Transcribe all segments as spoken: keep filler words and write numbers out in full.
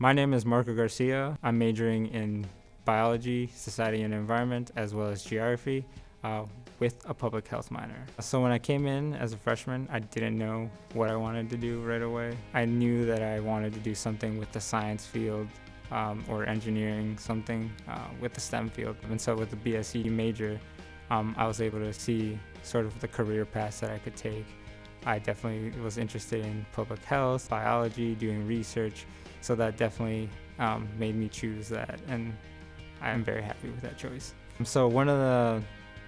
My name is Marco Garcia. I'm majoring in biology, society and environment, as well as geography, uh, with a public health minor. So when I came in as a freshman, I didn't know what I wanted to do right away. I knew that I wanted to do something with the science field um, or engineering, something uh, with the STEM field. And so with the B S E major, um, I was able to see sort of the career paths that I could take. I definitely was interested in public health, biology, doing research, so that definitely um, made me choose that, and I am very happy with that choice. So one of the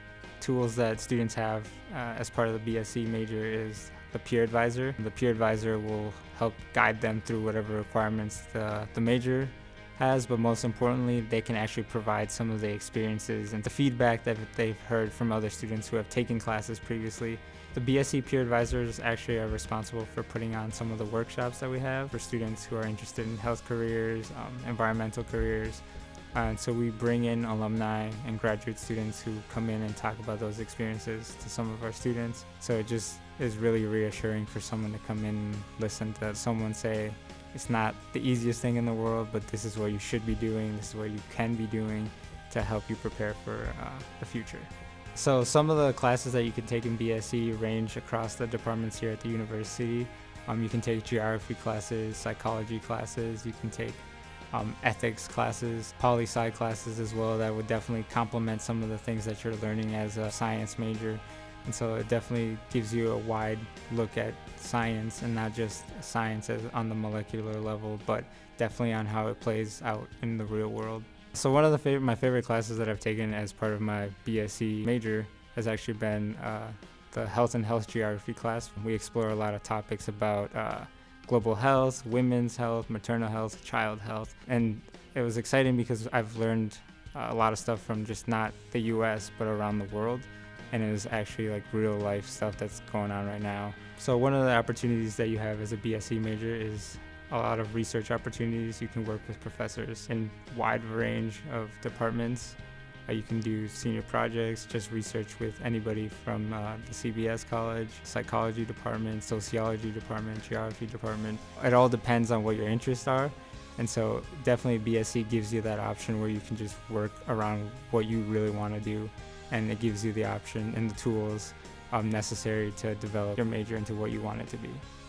tools that students have uh, as part of the B S E major is the peer advisor. The peer advisor will help guide them through whatever requirements the, the major has, but most importantly, they can actually provide some of the experiences and the feedback that they've heard from other students who have taken classes previously. The B S E peer advisors actually are responsible for putting on some of the workshops that we have for students who are interested in health careers, um, environmental careers. Uh, and so we bring in alumni and graduate students who come in and talk about those experiences to some of our students. So it just is really reassuring for someone to come in and listen to someone say, it's not the easiest thing in the world, but this is what you should be doing, this is what you can be doing to help you prepare for uh, the future. So some of the classes that you can take in B S E range across the departments here at the university. Um, you can take geography classes, psychology classes, you can take um, ethics classes, poli-sci classes as well. That would definitely complement some of the things that you're learning as a science major. And so it definitely gives you a wide look at science, and not just science as on the molecular level, but definitely on how it plays out in the real world. So one of the favorite, my favorite classes that I've taken as part of my B S E major has actually been uh, the Health and Health Geography class. We explore a lot of topics about uh, global health, women's health, maternal health, child health. And it was exciting because I've learned uh, a lot of stuff from just not the U S, but around the world. And it was actually like real life stuff that's going on right now. So one of the opportunities that you have as a B S E major is a lot of research opportunities. You can work with professors in a wide range of departments. Uh, you can do senior projects, just research with anybody from uh, the C B S college, psychology department, sociology department, geography department. It all depends on what your interests are. And so definitely B S E gives you that option where you can just work around what you really want to do. And it gives you the option and the tools um, necessary to develop your major into what you want it to be.